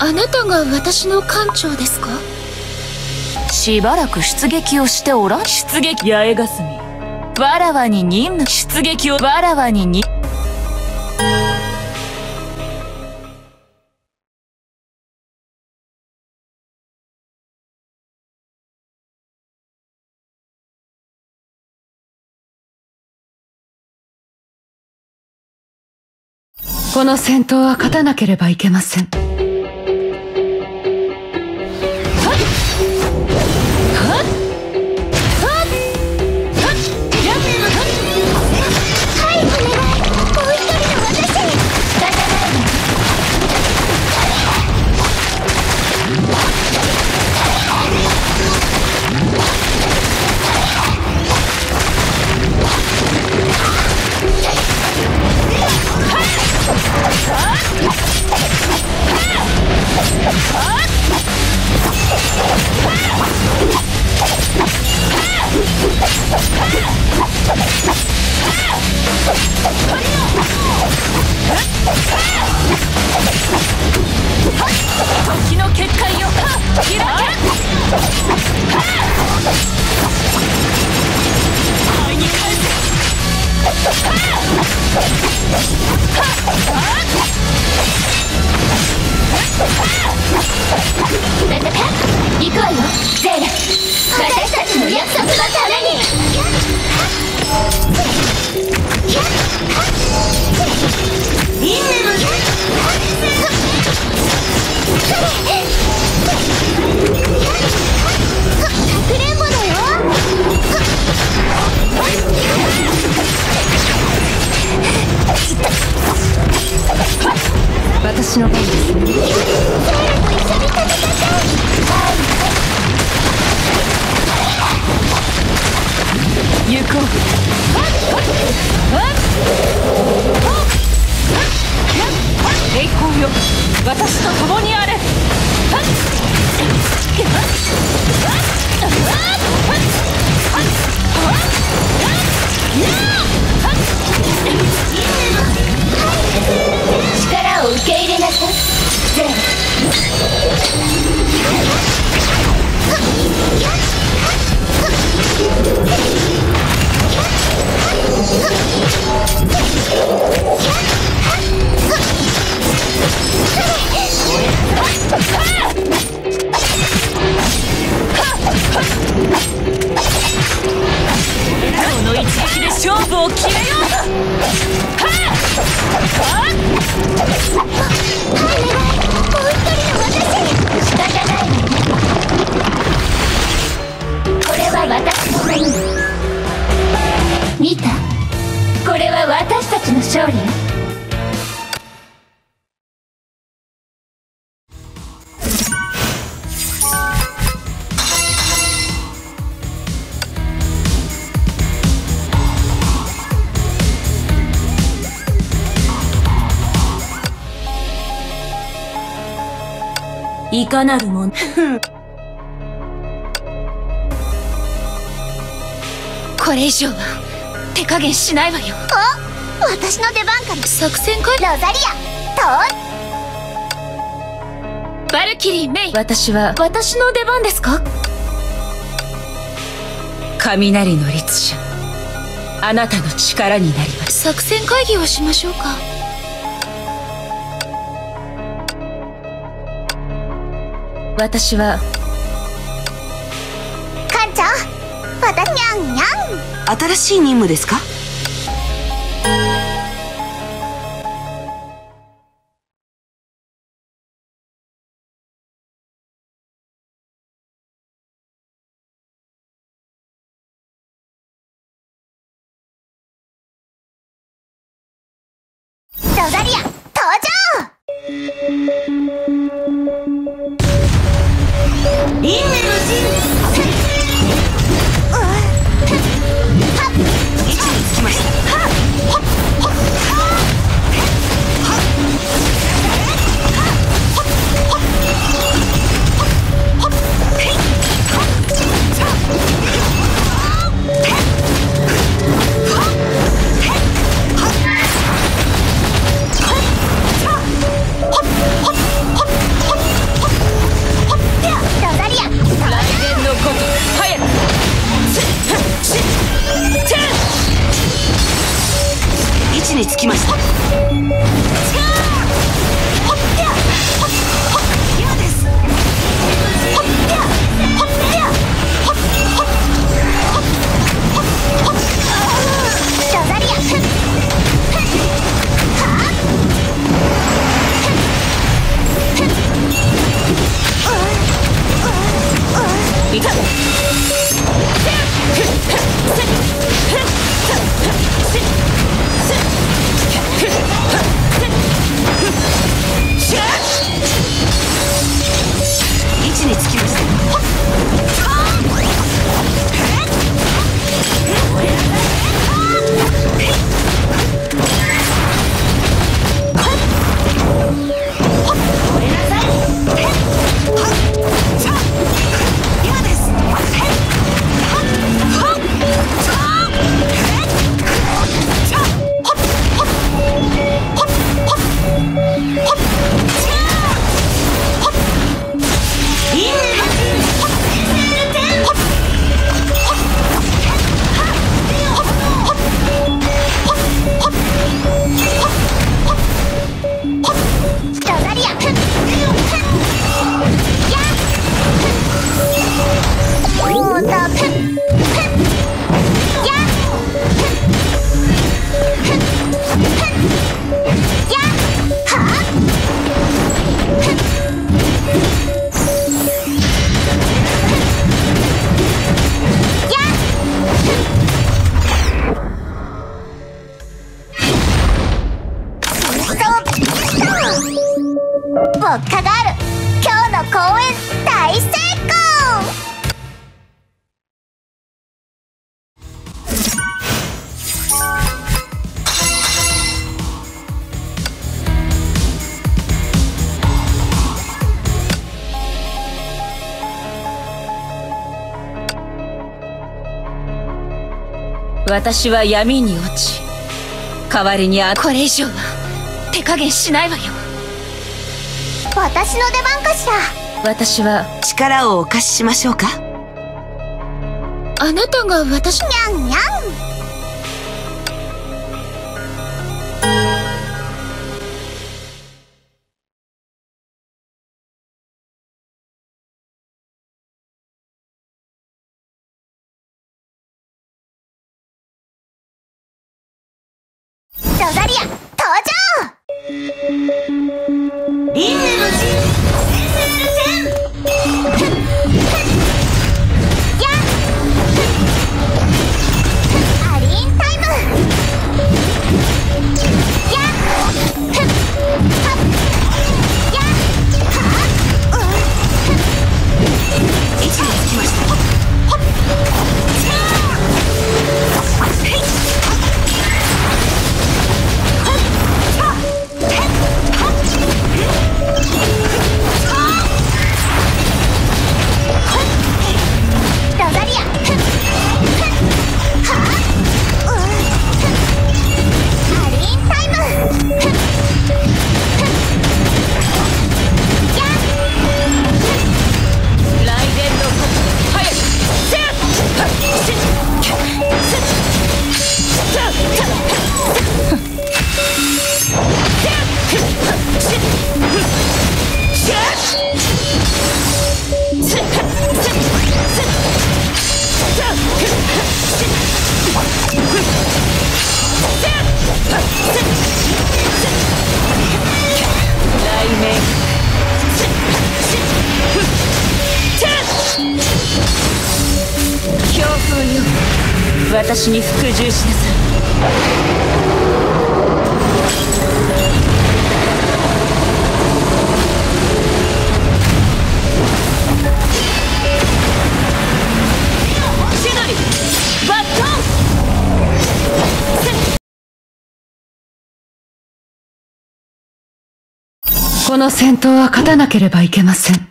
あなたが私の艦長ですか？ しばらく出撃をしておらん。出撃八重霞。わらわに任務。出撃をわらわにに。 この戦闘は勝たなければいけません。 時の結界よ開け。前に返せ。 行くわよゼーラ。私たちの約束のために。インネムかくれんぼだよ。 私の番ですね。 ゼーラと一緒に戦い。 行こう。栄光よ、私と共にあれ。 力を受け入れなさいゼーラ。 この一撃で勝負を決めよう。 仕方ないわ。これは私のもの。見た？これは私たちの勝利よ。 いかなるもの。 これ以上は手加減しないわよ。私の出番から作戦会。ロザリアバルキリー・メイ。 私は私の出番ですか？ 雷の律者。あなたの力になります。 作戦会議をしましょうか。 私は艦長、私にゃんにゃん。 新しい任務ですか？ ロザリア登場。 インネルジン。位置につきました。 位置につきました。位置につきました。 ウォッカガール、今日の公演大成功。 私は闇に落ち、代わりにこれ以上は手加減しないわよ。 私の出番かしら。 私は力をお貸ししましょうか。 あなたが私。 にゃんにゃん。ロザリア登場。 輪廻の陣、 アリーンタイム。 位置につきました。 強風よ、私に服従しなさい。シドリバットン。 この戦闘は勝たなければいけません。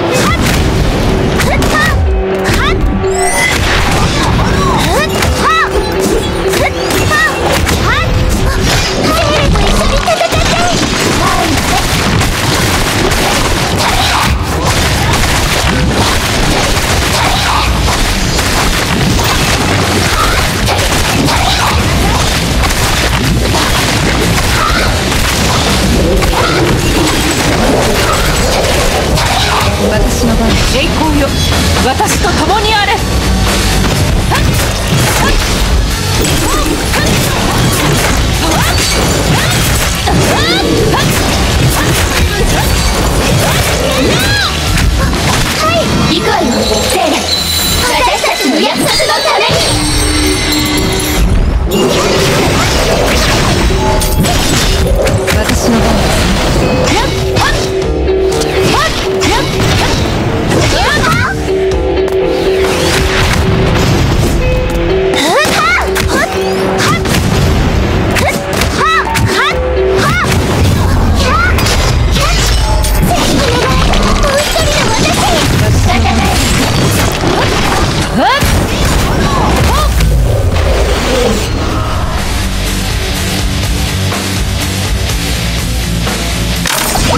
ロ私と共にあれ。 行こうよセイラ、私たちの約束のために。 私の番です。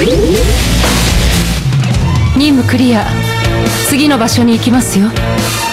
任務クリア。次の場所に行きますよ。